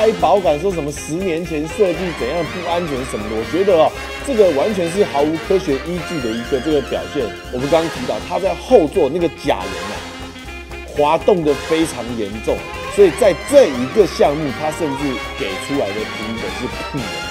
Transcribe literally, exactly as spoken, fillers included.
拍保感说什么十年前设计怎样不安全什么的，我觉得哦，这个完全是毫无科学依据的一个这个表现。我们刚刚提到他在后座那个假人啊，滑动的非常严重，所以在这一个项目，他甚至给出来的评分是不能。